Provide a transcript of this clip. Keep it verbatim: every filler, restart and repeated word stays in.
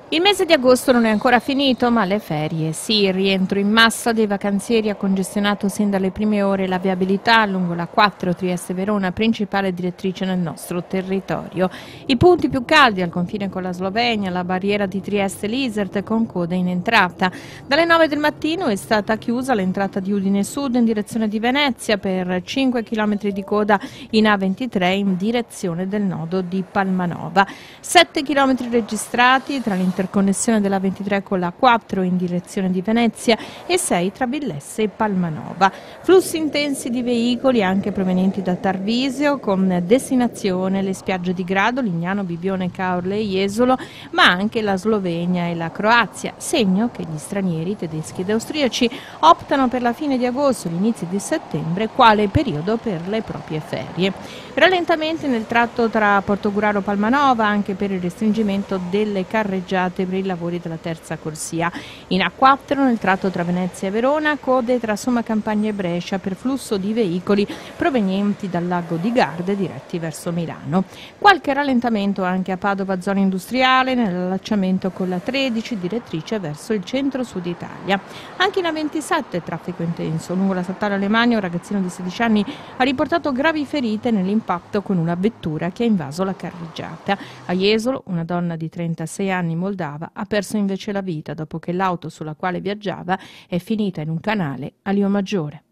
Il mese di agosto non è ancora finito, ma le ferie sì. Il rientro in massa dei vacanzieri ha congestionato sin dalle prime ore la viabilità lungo la quattro Trieste-Verona, principale direttrice nel nostro territorio. I punti più caldi al confine con la Slovenia, la barriera di Trieste-Lisert con code in entrata. Dalle nove del mattino è stata chiusa l'entrata di Udine Sud in direzione di Venezia per cinque chilometri di coda in A ventitré in direzione del nodo di Palmanova. sette chilometri registrati tra l'interno interconnessione della ventitré con la quattro in direzione di Venezia e sei tra Villesse e Palmanova. Flussi intensi di veicoli anche provenienti da Tarvisio con destinazione le spiagge di Grado, Lignano, Bibione, Caorle e Jesolo, ma anche la Slovenia e la Croazia, segno che gli stranieri tedeschi ed austriaci optano per la fine di agosto e l'inizio di settembre quale periodo per le proprie ferie. Rallentamenti nel tratto tra Portogruaro e Palmanova anche per il restringimento delle carreggiate per i lavori della terza corsia. In A quattro nel tratto tra Venezia e Verona, code tra Somma Campagna e Brescia per flusso di veicoli provenienti dal lago di Garda diretti verso Milano. Qualche rallentamento anche a Padova zona industriale nell'allacciamento con la tredici direttrice verso il centro-sud Italia. Anche in A ventisette traffico intenso. Lungo la statale Alemania un ragazzino di sedici anni ha riportato gravi ferite nell'impatto con una vettura che ha invaso la carreggiata. A Jesolo una donna di trentasei anni moldava ha perso invece la vita dopo che l'auto sulla quale viaggiava è finita in un canale a Liomaggiore.